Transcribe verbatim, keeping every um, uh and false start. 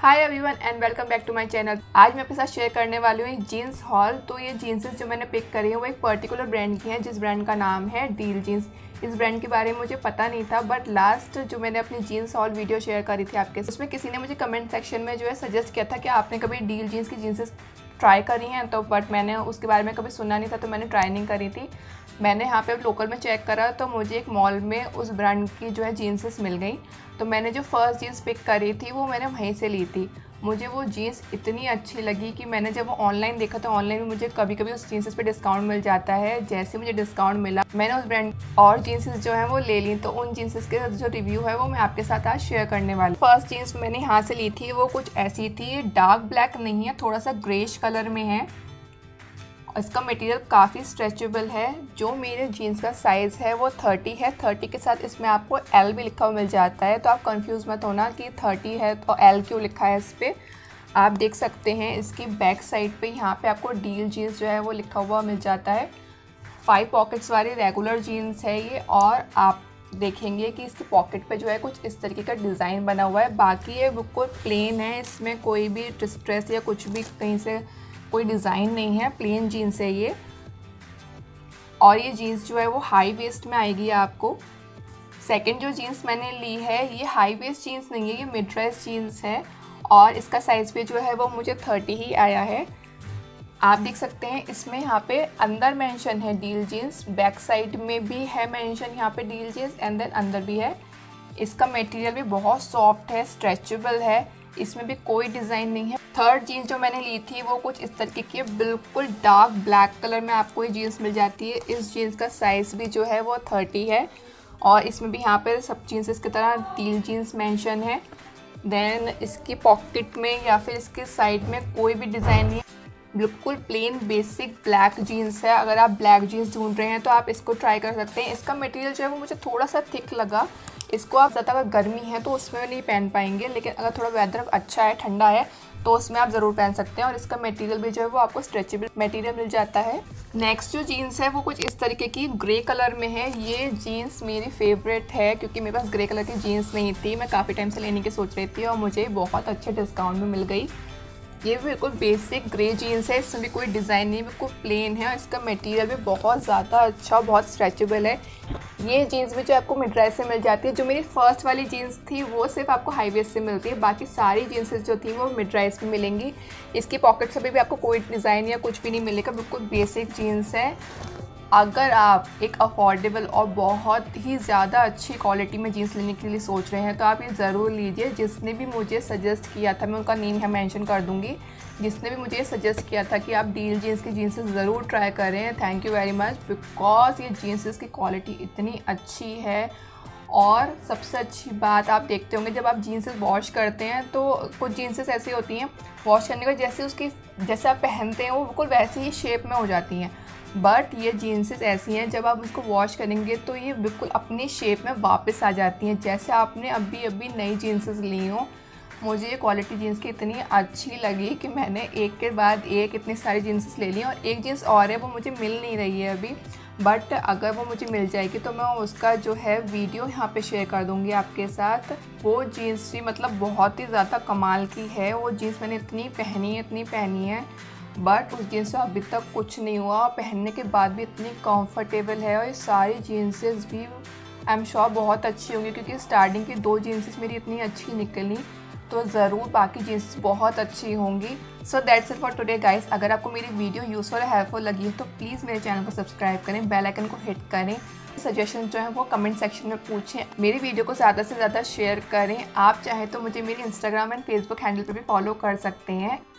Hi everyone and welcome back to my channel. आज मैं आपके साथ शेयर करने वाली हूँ एक जीन्स हॉल। तो ये जीन्सेस जो मैंने पिक करी है वो एक पर्टिकुलर ब्रांड की हैं, जिस ब्रांड का नाम है डील जीन्स। इस ब्रांड के बारे में मुझे पता नहीं था, बट लास्ट जो मैंने अपनी जीन्स हॉल वीडियो शेयर करी थी आपके, उसमें किसी ने मुझे कमेंट सेक्शन में जो है सजेस्ट किया था कि आपने कभी डील जीन्स की जीन्सेस ट्राई करी हैं। तो बट मैंने उसके बारे में कभी सुना नहीं था, तो मैंने ट्राई नहीं करी थी। मैंने यहाँ पे लोकल में चेक करा तो मुझे एक मॉल में उस ब्रांड की जो है जीन्सेस मिल गई। तो मैंने जो फर्स्ट जीन्स पिक करी थी वो मैंने वहीं से ली थी। मुझे वो जीन्स इतनी अच्छी लगी कि मैंने जब वो ऑनलाइन देखा तो ऑनलाइन में मुझे कभी कभी उस जीन्सेस पे डिस्काउंट मिल जाता है। जैसे मुझे डिस्काउंट मिला मैंने उस ब्रांड और जीन्सेस जो है वो ले ली। तो उन जीन्सेस के जो रिव्यू है वो मैं आपके साथ आज शेयर करने वाली। फर्स्ट जीन्स मैंने यहाँ से ली थी वो कुछ ऐसी थी, डार्क ब्लैक नहीं है, थोड़ा सा ग्रेश कलर में है। इसका मटेरियल काफ़ी स्ट्रेचेबल है। जो मेरे जीन्स का साइज़ है वो थर्टी है। थर्टी के साथ इसमें आपको एल भी लिखा हुआ मिल जाता है, तो आप कंफ्यूज मत होना कि थर्टी है तो एल क्यों लिखा है इस पर। आप देख सकते हैं इसकी बैक साइड पे यहाँ पे आपको डील जीन्स जो है वो लिखा हुआ मिल जाता है। फाइव पॉकेट्स वाली रेगुलर जीन्स है ये, और आप देखेंगे कि इसकी पॉकेट पे जो है कुछ इस तरीके का डिज़ाइन बना हुआ है। बाकी ये बिल्कुल प्लेन है, इसमें कोई भी स्ट्रेस या कुछ भी कहीं से कोई डिज़ाइन नहीं है, प्लेन जीन्स है ये। और ये जीन्स जो है वो हाई वेस्ट में आएगी आपको। सेकंड जो जीन्स मैंने ली है ये हाई वेस्ट जीन्स नहीं है, ये मिड राइज जीन्स है, और इसका साइज़ भी जो है वो मुझे थर्टी ही आया है। आप देख सकते हैं इसमें यहाँ पे अंदर मेंशन है डील जीन्स, बैक साइड में भी है मेंशन यहाँ पे डील जीन्स, एंड देन अंदर भी है। इसका मटेरियल भी बहुत सॉफ्ट है, स्ट्रेचेबल है, इसमें भी कोई डिज़ाइन नहीं है। थर्ड जीन्स जो मैंने ली थी वो कुछ इस तरीके की, बिल्कुल डार्क ब्लैक कलर में आपको ये जीन्स मिल जाती है। इस जीन्स का साइज़ भी जो है वो थर्टी है, और इसमें भी यहाँ पे सब जीन्सेस की तरह डील जीन्स मेंशन है। देन इसकी पॉकेट में या फिर इसके साइड में कोई भी डिज़ाइन नहीं है, बिल्कुल प्लेन बेसिक ब्लैक जीन्स है। अगर आप ब्लैक जीन्स ढूंढ रहे हैं तो आप इसको ट्राई कर सकते हैं। इसका मटेरियल जो है वो मुझे थोड़ा सा थिक लगा। इसको आप ज़्यादा अगर गर्मी है तो उसमें नहीं पहन पाएंगे, लेकिन अगर थोड़ा वेदर अच्छा है, ठंडा है, तो उसमें आप ज़रूर पहन सकते हैं। और इसका मटेरियल भी जो है वो आपको स्ट्रेचेबल मटेरियल मिल जाता है। नेक्स्ट जो जीन्स है वो कुछ इस तरीके की ग्रे कलर में है। ये जीन्स मेरी फेवरेट है क्योंकि मेरे पास ग्रे कलर की जीन्स नहीं थी, मैं काफ़ी टाइम से लेने की सोच रही थी और मुझे बहुत अच्छे डिस्काउंट में मिल गई। ये बिल्कुल बेसिक ग्रे जीन्स है, इसमें भी कोई डिज़ाइन नहीं, बिल्कुल प्लेन है, और इसका मटेरियल भी बहुत ज़्यादा अच्छा, बहुत स्ट्रेचेबल है। ये जीन्स भी जो आपको मिड राइज से मिल जाती है। जो मेरी फर्स्ट वाली जीन्स थी वो सिर्फ आपको हाई वेस्ट से मिलती है, बाकी सारी जीन्सेस जो थी वो मिड राइज में मिलेंगी। इसकी पॉकेट से भी आपको कोई डिज़ाइन या कुछ भी नहीं मिलेगा, बिल्कुल बेसिक जीन्स है। अगर आप एक अफोर्डेबल और बहुत ही ज़्यादा अच्छी क्वालिटी में जीन्स लेने के लिए सोच रहे हैं तो आप ये ज़रूर लीजिए। जिसने भी मुझे सजेस्ट किया था, मैं उनका नेम यहाँ मेंशन कर दूँगी, जिसने भी मुझे सजेस्ट किया था कि आप डील जीन्स की जीन्सेस ज़रूर ट्राई करें, thank you very much, because ये जीन्सेस की क्वालिटी इतनी अच्छी है। और सबसे अच्छी बात आप देखते होंगे जब आप जीन्सेस वॉश करते हैं तो कुछ जीन्सेस ऐसी होती हैं वॉश करने के बाद जैसे उसकी जैसे आप पहनते हैं वो बिल्कुल वैसी ही शेप में हो जाती हैं, बट ये जीन्सेस ऐसी हैं जब आप उसको वॉश करेंगे तो ये बिल्कुल अपनी शेप में वापस आ जाती हैं, जैसे आपने अभी अभी नई जीन्सेस ली हों। मुझे ये क्वालिटी जीन्स की इतनी अच्छी लगी कि मैंने एक के बाद एक इतनी सारी जीन्सेस ले ली, और एक जीन्स और है वो मुझे मिल नहीं रही है अभी, बट अगर वो मुझे मिल जाएगी तो मैं उसका जो है वीडियो यहाँ पे शेयर कर दूँगी आपके साथ। वो जीन्स भी मतलब बहुत ही ज़्यादा कमाल की है। वो जीन्स मैंने इतनी पहनी है इतनी पहनी है बट उस जीन्स से अभी तक कुछ नहीं हुआ, पहनने के बाद भी इतनी कंफर्टेबल है। और ये सारी जीन्सेस भी आई एम श्योर बहुत अच्छी होंगी, क्योंकि स्टार्टिंग की दो जीन्सेस मेरी इतनी अच्छी निकली, तो ज़रूर बाकी जीन्स बहुत अच्छी होंगी। So that's it for today guys. अगर आपको मेरी वीडियो यूज़फुल और हेल्पफुल लगी है तो प्लीज़ मेरे चैनल को सब्सक्राइब करें, बेल आइकन को हिट करें, सजेशन जो है वो कमेंट सेक्शन में पूछें, मेरी वीडियो को ज़्यादा से ज़्यादा शेयर करें। आप चाहें तो मुझे मेरी इंस्टाग्राम एंड फेसबुक हैंडल पर भी फॉलो कर सकते हैं।